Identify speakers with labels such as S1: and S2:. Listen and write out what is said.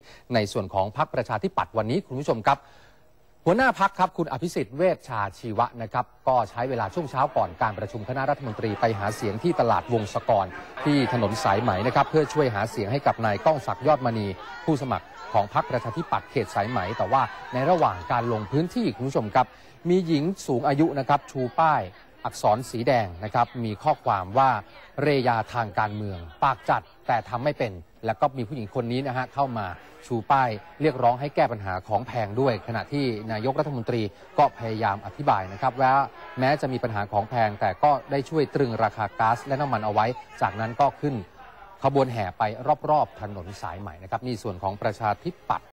S1: ในส่วนของพรรคประชาธิปัตย์วันนี้คุณผู้ชมครับหัวหน้าพรรคครับคุณอภิสิทธิ์เวชชาชีวะนะครับก็ใช้เวลาช่วงเช้าก่อนการประชุมคณะรัฐมนตรีไปหาเสียงที่ตลาดวงศกรที่ถนนสายไหมนะครับเพื่อช่วยหาเสียงให้กับนายก้องศักดิ์ยอดมณีผู้สมัครของพรรคประชาธิปัตย์เขตสายไหมแต่ว่าในระหว่างการลงพื้นที่คุณผู้ชมครับมีหญิงสูงอายุนะครับชูป้ายอักษรสีแดงนะครับมีข้อความว่าเรยาทางการเมืองปากจัดแต่ทำไม่เป็นแล้วก็มีผู้หญิงคนนี้นะฮะเข้ามาชูป้ายเรียกร้องให้แก้ปัญหาของแพงด้วยขณะที่นายกรัฐมนตรีก็พยายามอธิบายนะครับว่าแม้จะมีปัญหาของแพงแต่ก็ได้ช่วยตรึงราคาก๊าซและน้ำมันเอาไว้จากนั้นก็ขึ้นขบวนแห่ไปรอบๆถนนสายใหม่นะครับนี่ส่วนของประชาธิปัตย์